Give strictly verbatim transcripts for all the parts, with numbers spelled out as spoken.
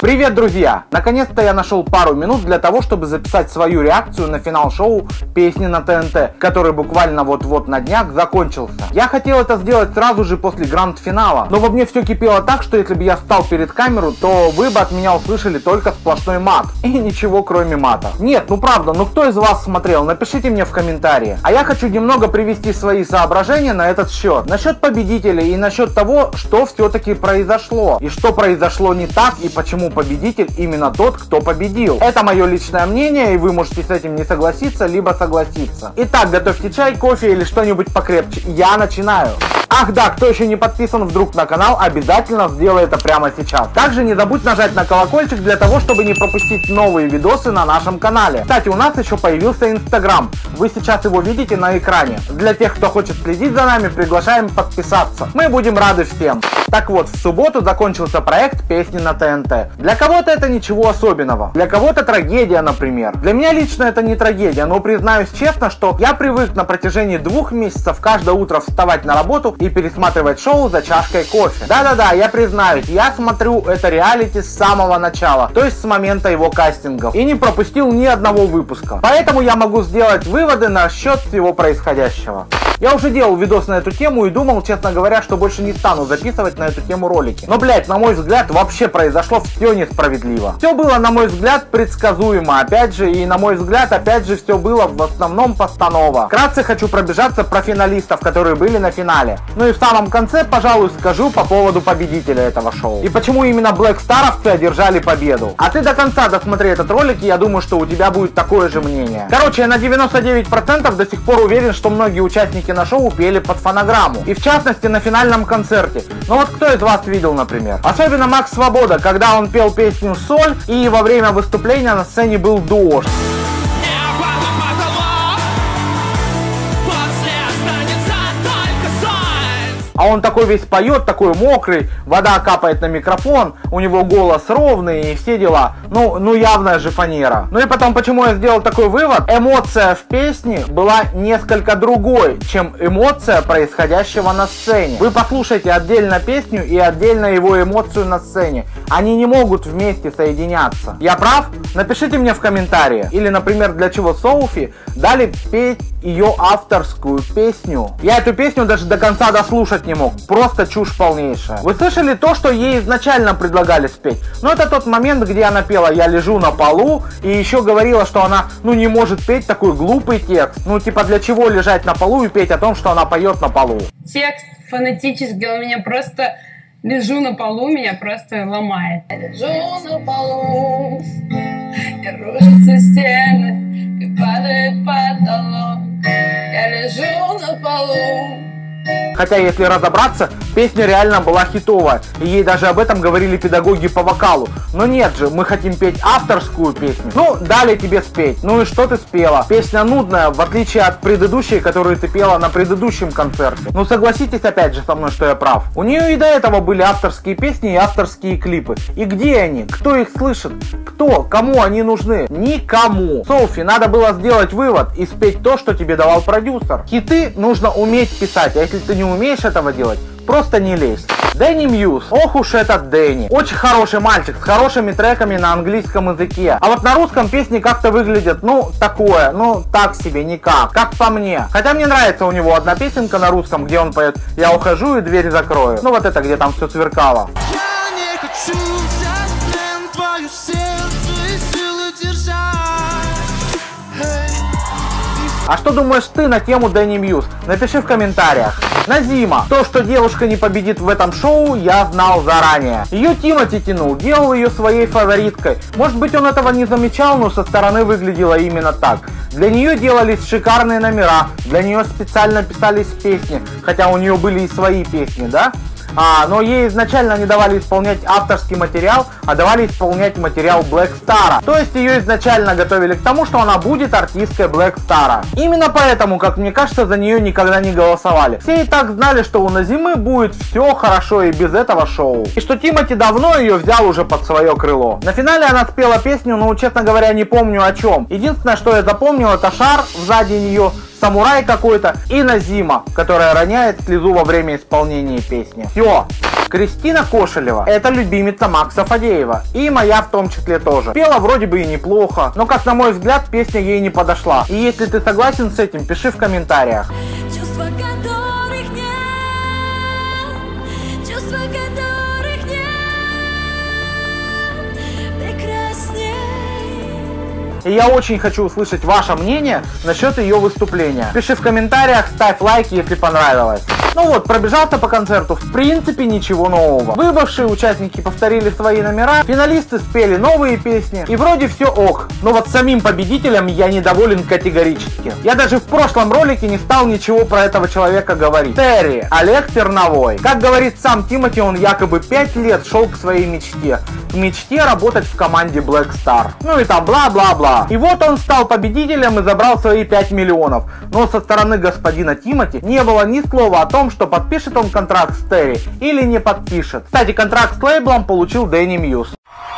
Привет, друзья! Наконец-то я нашел пару минут для того, чтобы записать свою реакцию на финал шоу «Песни на ТНТ», который буквально вот-вот на днях закончился. Я хотел это сделать сразу же после гранд-финала, но во мне все кипело так, что если бы я встал перед камеру, то вы бы от меня услышали только сплошной мат. И ничего кроме мата. Нет, ну правда, ну кто из вас смотрел? Напишите мне в комментарии. А я хочу немного привести свои соображения на этот счет. Насчет победителей и насчет того, что все-таки произошло. И что произошло не так, и почему победитель именно тот, кто победил. Это мое личное мнение, и вы можете с этим не согласиться, либо согласиться. Итак, готовьте чай, кофе или что-нибудь покрепче. Я начинаю. Ах да, кто еще не подписан вдруг на канал, обязательно сделай это прямо сейчас. Также не забудь нажать на колокольчик для того, чтобы не пропустить новые видосы на нашем канале. Кстати, у нас еще появился Инстаграм. Вы сейчас его видите на экране. Для тех, кто хочет следить за нами, приглашаем подписаться. Мы будем рады всем. Так вот, в субботу закончился проект «Песни на ТНТ». Для кого-то это ничего особенного. Для кого-то трагедия, например. Для меня лично это не трагедия, но признаюсь честно, что я привык на протяжении двух месяцев каждое утро вставать на работу и пересматривать шоу за чашкой кофе. Да-да-да, я признаюсь, я смотрю это реалити с самого начала, то есть с момента его кастингов, и не пропустил ни одного выпуска. Поэтому я могу сделать выводы насчет всего происходящего. Я уже делал видос на эту тему и думал, честно говоря, что больше не стану записывать на эту тему ролики. Но, блять, на мой взгляд, вообще произошло все несправедливо. Все было, на мой взгляд, предсказуемо, опять же, и на мой взгляд, опять же, все было в основном постанова. Вкратце хочу пробежаться про финалистов, которые были на финале. Ну и в самом конце, пожалуй, скажу по поводу победителя этого шоу. И почему именно Black Star'овцы одержали победу. А ты до конца досмотри этот ролик, и я думаю, что у тебя будет такое же мнение. Короче, я на девяносто девять процентов до сих пор уверен, что многие участники на шоу пели под фонограмму. И в частности на финальном концерте. Ну вот кто из вас видел, например? Особенно Макс Свобода, когда он пел песню «Соль», и во время выступления на сцене был дождь. А он такой весь поет, такой мокрый, вода капает на микрофон, у него голос ровный и все дела. Ну, ну явная же фанера. Ну и потом, почему я сделал такой вывод? Эмоция в песне была несколько другой, чем эмоция происходящего на сцене. Вы послушайте отдельно песню и отдельно его эмоцию на сцене. Они не могут вместе соединяться. Я прав? Напишите мне в комментариях. Или, например, для чего Соуфи дали петь ее авторскую песню. Я эту песню даже до конца дослушать не мог. Просто чушь полнейшая. Вы слышали то, что ей изначально предлагали спеть? Но это тот момент, где она пела «Я лежу на полу», и еще говорила, что она, ну, не может петь такой глупый текст. Ну, типа, для чего лежать на полу и петь о том, что она поет на полу? Текст фонетический, у меня просто... Лежу на полу, меня просто ломает. Я лежу на полу, и рушатся стены, и падает потолок. Я лежу на полу. Хотя, если разобраться, песня реально была хитовая, и ей даже об этом говорили педагоги по вокалу. Но нет же, мы хотим петь авторскую песню. Ну, дали тебе спеть. Ну и что ты спела? Песня нудная, в отличие от предыдущей, которую ты пела на предыдущем концерте. Ну, согласитесь опять же со мной, что я прав. У нее и до этого были авторские песни и авторские клипы. И где они? Кто их слышит? Кто? Кому они нужны? Никому. Софи, надо было сделать вывод и спеть то, что тебе давал продюсер. Хиты нужно уметь писать, а если ты не умеешь этого делать, просто не лезь. Дэнни Мьюз. Ох уж этот Дэнни. Очень хороший мальчик, с хорошими треками на английском языке. А вот на русском песни как-то выглядят, ну, такое, ну, так себе, никак. Как по мне. Хотя мне нравится у него одна песенка на русском, где он поет «Я ухожу и дверь закрою». Ну, вот это, где там все сверкало. Я не хочу взять в плен твое сердце и силы держать. А что думаешь ты на тему Дэнни Мьюз? Напиши в комментариях. Назима. То, что девушка не победит в этом шоу, я знал заранее. Ее Тимати тянул, делал ее своей фавориткой. Может быть, он этого не замечал, но со стороны выглядело именно так. Для нее делались шикарные номера, для нее специально писались песни, хотя у нее были и свои песни, да? А, но ей изначально не давали исполнять авторский материал, а давали исполнять материал Black Star'а. То есть ее изначально готовили к тому, что она будет артисткой Black Star'а. Именно поэтому, как мне кажется, за нее никогда не голосовали. Все и так знали, что у Назимы будет все хорошо и без этого шоу. И что Тимати давно ее взял уже под свое крыло. На финале она спела песню, но, честно говоря, не помню о чем. Единственное, что я запомнил, это шар сзади нее, самурай какой-то и Назима, которая роняет слезу во время исполнения песни. Все. Кристина Кошелева — это любимица Макса Фадеева. И моя в том числе тоже. Пела вроде бы и неплохо, но, как на мой взгляд, песня ей не подошла. И если ты согласен с этим, пиши в комментариях. Чувства, которых нет, чувства, которых нет, прекрасней. И я очень хочу услышать ваше мнение насчет ее выступления. Пиши в комментариях, ставь лайки, если понравилось. Ну вот, пробежался по концерту, в принципе ничего нового. Выбывшие участники повторили свои номера, финалисты спели новые песни, и вроде все ок. Но вот самим победителем я недоволен категорически. Я даже в прошлом ролике не стал ничего про этого человека говорить. Терри, Олег Терновой. Как говорит сам Тимати, он якобы пять лет шел к своей мечте. К мечте работать в команде Black Star. Ну и там бла-бла-бла. И вот он стал победителем и забрал свои пять миллионов. Но со стороны господина Тимати не было ни слова о том, что подпишет он контракт с Терри или не подпишет. Кстати, контракт с лейблом получил Дэнни Мьюз.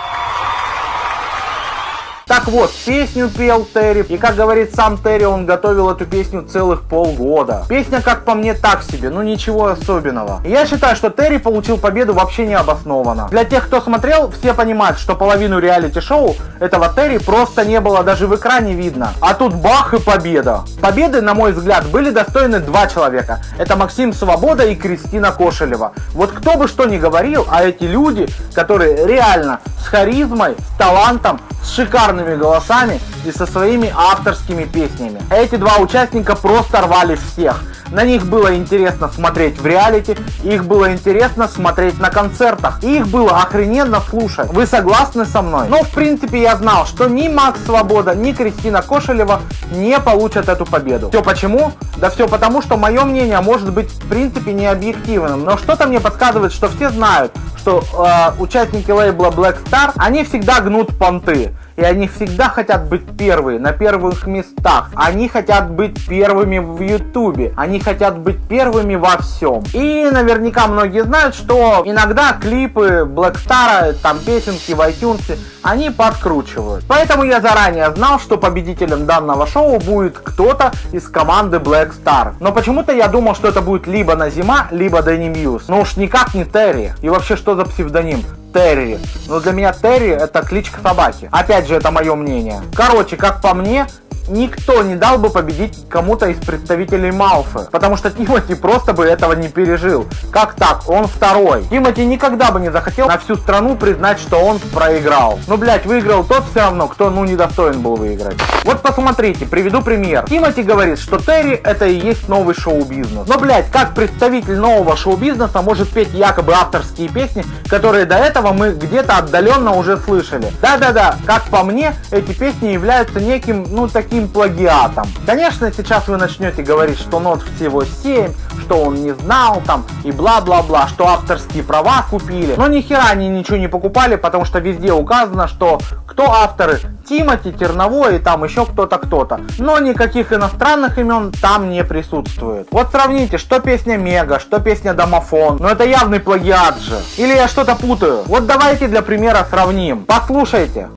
Так вот, песню пел Терри, и как говорит сам Терри, он готовил эту песню целых полгода. Песня, как по мне, так себе, ну ничего особенного. И я считаю, что Терри получил победу вообще необоснованно. Для тех, кто смотрел, все понимают, что половину реалити-шоу этого Терри просто не было даже в экране видно. А тут бах и победа. Победы, на мой взгляд, были достойны два человека. Это Максим Свобода и Кристина Кошелева. Вот кто бы что ни говорил, а эти люди, которые реально с харизмой, с талантом, с шикарными голосами и со своими авторскими песнями. Эти два участника просто рвали всех. На них было интересно смотреть в реалити, их было интересно смотреть на концертах, и их было охрененно слушать. Вы согласны со мной? Но в принципе я знал, что ни Макс Свобода, ни Кристина Кошелева не получат эту победу. Все почему? Да все потому, что мое мнение может быть в принципе не объективным, но что-то мне подсказывает, что все знают, что э, участники лейбла Black Star, они всегда гнут понты. И они всегда хотят быть первые, на первых местах. Они хотят быть первыми в ютубе. Они хотят быть первыми во всем. И наверняка многие знают, что иногда клипы Black Star, там песенки в iTunes, они подкручивают. Поэтому я заранее знал, что победителем данного шоу будет кто-то из команды Black Star. Но почему-то я думал, что это будет либо Назима, либо Дэнни Мьюз. Но уж никак не Терри. И вообще, что за псевдоним? Терри. Но для меня Терри — это кличка собаки. Опять же, это мое мнение. Короче, как по мне, никто не дал бы победить кому-то из представителей Малфы, потому что Тимати просто бы этого не пережил. Как так? Он второй. Тимати никогда бы не захотел на всю страну признать, что он проиграл. Ну, блять, выиграл тот все равно, кто, ну, недостоин был выиграть. Вот посмотрите, приведу пример. Тимати говорит, что Терри — это и есть новый шоу-бизнес. Но, блять, как представитель нового шоу-бизнеса может петь якобы авторские песни, которые до этого мы где-то отдаленно уже слышали? Да-да-да, как по мне, эти песни являются неким, ну, таким плагиатом. Конечно, сейчас вы начнете говорить, что нот всего семь, что он не знал там и бла-бла-бла, что авторские права купили. Но ни хера они ничего не покупали, потому что везде указано, что кто авторы: Тимати, Терновой и там еще кто-то, кто-то. Но никаких иностранных имен там не присутствует. Вот сравните, что песня Мега, что песня Домофон. Но это явный плагиат же. Или я что-то путаю? Вот давайте для примера сравним. Послушайте.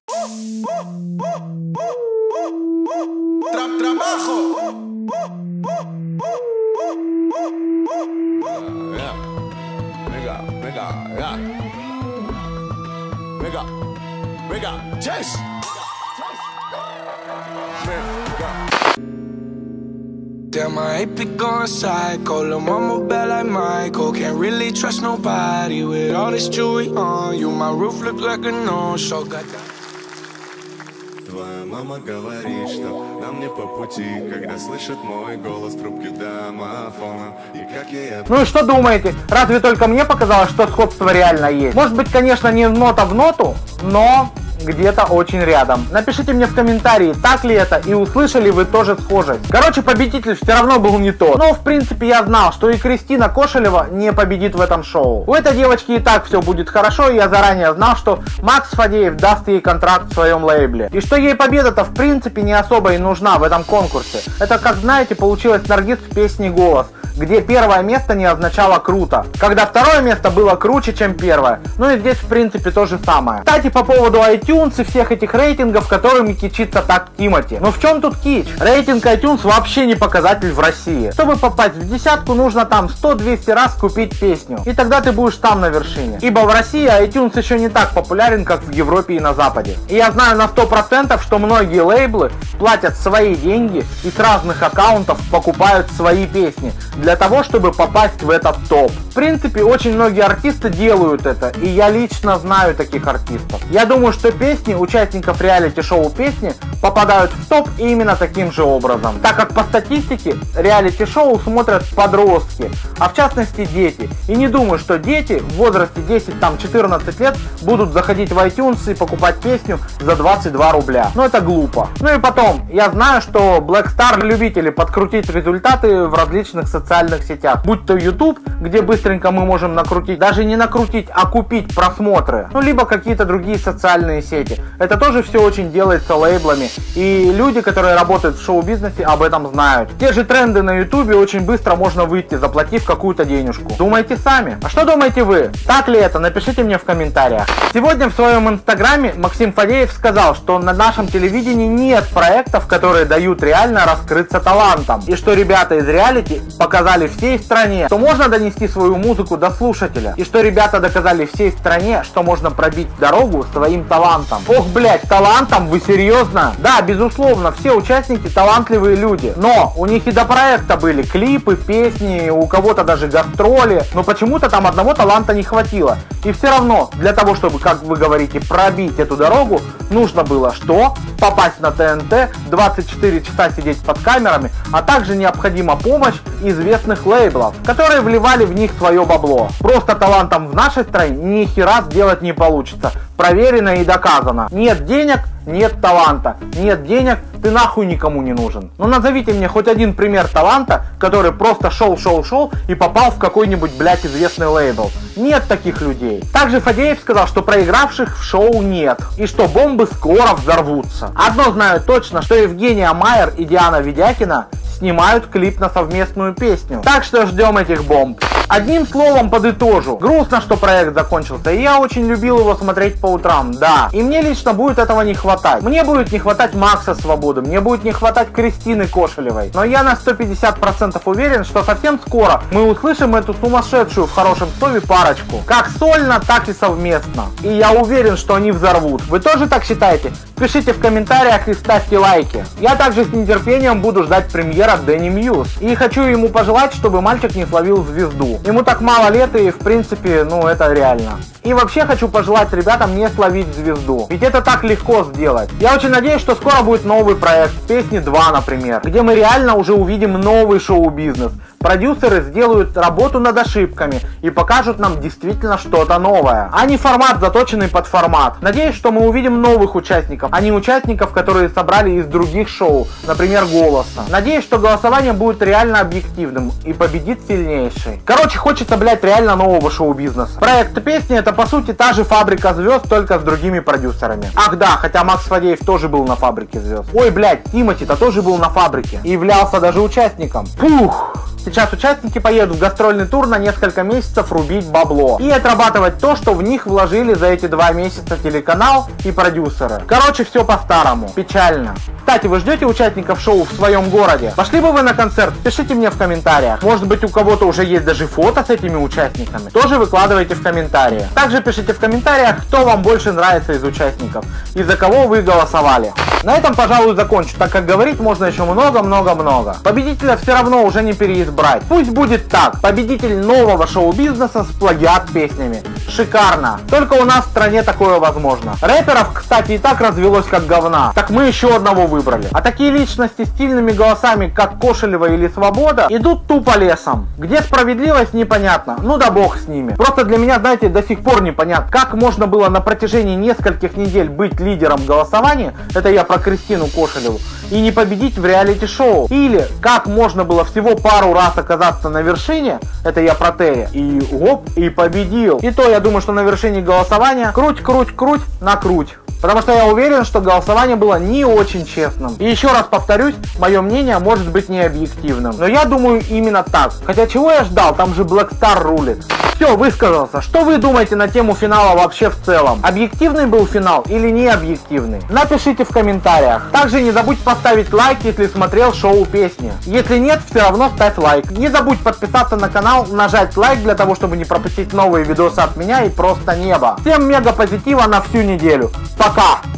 Damn, I hate be going psycho. Lil' mama bad like Michael. Can't really trust nobody with all this jewelry on you. My roof look like a no-show. Твоя мама говорит, что нам не по пути, когда слышит мой голос в трубке домофона. И как я... Ну и что думаете? Разве только мне показалось, что сходство реально есть? Может быть, конечно, не нота в ноту, но где-то очень рядом. Напишите мне в комментарии, так ли это, и услышали вы тоже схожесть. Короче, победитель все равно был не тот. Но в принципе я знал, что и Кристина Кошелева не победит в этом шоу. У этой девочки и так все будет хорошо, и я заранее знал, что Макс Фадеев даст ей контракт в своем лейбле. И что ей победа-то в принципе не особо и нужна в этом конкурсе. Это, как знаете, получилось Наргиз в песне «Голос», где первое место не означало круто, когда второе место было круче, чем первое. Ну и здесь в принципе то же самое. Кстати, по поводу iTunes, iTunes и всех этих рейтингов, которыми кичится так Тимати. Но в чем тут кич? Рейтинг iTunes вообще не показатель в России. Чтобы попасть в десятку, нужно там сто-двести раз купить песню. И тогда ты будешь там на вершине. Ибо в России iTunes еще не так популярен, как в Европе и на Западе. И я знаю на сто процентов, что многие лейблы платят свои деньги и с разных аккаунтов покупают свои песни для того, чтобы попасть в этот топ. В принципе, очень многие артисты делают это, и я лично знаю таких артистов. Я думаю, что песни участников реалити-шоу песни попадают в топ именно таким же образом, так как по статистике реалити-шоу смотрят подростки, а в частности дети. И не думаю, что дети в возрасте десять-четырнадцать лет будут заходить в iTunes и покупать песню за двадцать два рубля. Ну это глупо. Ну и потом, я знаю, что Black Star любители подкрутить результаты в различных социальных сетях, будь то YouTube, где быстренько мы можем накрутить, даже не накрутить, а купить просмотры, ну либо какие-то другие социальные сети. Это тоже все очень делается лейблами, и люди, которые работают в шоу-бизнесе, об этом знают. Те же тренды на YouTube очень быстро можно выйти, заплатив какую-то денежку. Думайте сами. А что думаете вы? Так ли это? Напишите мне в комментариях. Сегодня в своем инстаграме Максим Фадеев сказал, что на нашем телевидении нет проектов, которые дают реально раскрыться талантам, и что ребята из реалити показали всей стране, что можно донести свою музыку до слушателя, и что ребята доказали всей стране, что можно пробить дорогу своим талантом. Ох, блять, талантом? Вы серьезно? Да, безусловно, все участники талантливые люди, но у них и до проекта были клипы, песни, у кого-то даже гастроли, но почему-то там одного таланта не хватило. И все равно, для того, чтобы, как вы говорите, пробить эту дорогу, нужно было что? Попасть на ТНТ, двадцать четыре часа сидеть под камерами, а также необходима помощь известных лейблов, которые вливали в них свое бабло. Просто талантом в нашей стране ни хера сделать не получится. Проверено и доказано. Нет денег, нет таланта. Нет денег, ты нахуй никому не нужен. Ну назовите мне хоть один пример таланта, который просто шел-шел-шел и попал в какой-нибудь, блядь, известный лейбл. Нет таких людей. Также Фадеев сказал, что проигравших в шоу нет. И что бомбы скоро взорвутся. Одно знаю точно, что Евгения Майер и Диана Ведякина снимают клип на совместную песню. Так что ждем этих бомб. Одним словом подытожу. Грустно, что проект закончился, и я очень любил его смотреть по утрам, да. И мне лично будет этого не хватать. Мне будет не хватать Макса Свободы, мне будет не хватать Кристины Кошелевой. Но я на сто пятьдесят процентов уверен, что совсем скоро мы услышим эту сумасшедшую в хорошем слове парочку. Как сольно, так и совместно. И я уверен, что они взорвут. Вы тоже так считаете? Пишите в комментариях и ставьте лайки. Я также с нетерпением буду ждать премьера Дэнни Мьюз. И хочу ему пожелать, чтобы мальчик не словил звезду. Ему так мало лет, и в принципе, ну это реально. И вообще хочу пожелать ребятам не словить звезду. Ведь это так легко сделать. Я очень надеюсь, что скоро будет новый проект, Песни два, например, где мы реально уже увидим новый шоу-бизнес. Продюсеры сделают работу над ошибками и покажут нам действительно что-то новое, а не формат, заточенный под формат. Надеюсь, что мы увидим новых участников, а не участников, которые собрали из других шоу, например, Голоса. Надеюсь, что голосование будет реально объективным и победит сильнейший. Короче, хочется, блять, реально нового шоу-бизнеса. Проект Песни — это по сути та же Фабрика звезд, только с другими продюсерами. Ах да, хотя Макс Фадеев тоже был на Фабрике звезд. Ой, блять, Тимати-то тоже был на Фабрике и являлся даже участником. Фух. Сейчас участники поедут в гастрольный тур на несколько месяцев рубить бабло и отрабатывать то, что в них вложили за эти два месяца телеканал и продюсеры. Короче, все по-старому. Печально. Кстати, вы ждете участников шоу в своем городе? Пошли бы вы на концерт? Пишите мне в комментариях. Может быть, у кого-то уже есть даже фото с этими участниками? Тоже выкладывайте в комментариях. Также пишите в комментариях, кто вам больше нравится из участников и за кого вы голосовали. На этом, пожалуй, закончу, так как говорить можно еще много-много-много. Победителя все равно уже не переизбрать. Пусть будет так. Победитель нового шоу-бизнеса с плагиат-песнями. Шикарно. Только у нас в стране такое возможно. Рэперов, кстати, и так развелось как говна. Так мы еще одного выбрали. А такие личности с сильными голосами, как Кошелева или Свобода, идут тупо лесом. Где справедливость, непонятно. Ну да бог с ними. Просто для меня, знаете, до сих пор непонятно, как можно было на протяжении нескольких недель быть лидером голосования, это я про Кристину Кошелеву, и не победить в реалити-шоу. Или как можно было всего пару раз оказаться на вершине, это я про Терри, и оп, и победил. И то я думаю, что на вершине голосования круть, круть, круть, накруть. Потому что я уверен, что голосование было не очень честным. И еще раз повторюсь, мое мнение может быть не объективным. Но я думаю именно так. Хотя чего я ждал, там же Black Star рулит. все, высказался. Что вы думаете на тему финала вообще в целом? Объективный был финал или не объективный? Напишите в комментариях. Также не забудь поставить лайк, если смотрел шоу песни. Если нет, все равно ставь лайк. Не забудь подписаться на канал, нажать лайк для того, чтобы не пропустить новые видосы от меня и просто небо. Всем мега позитива на всю неделю. Пока!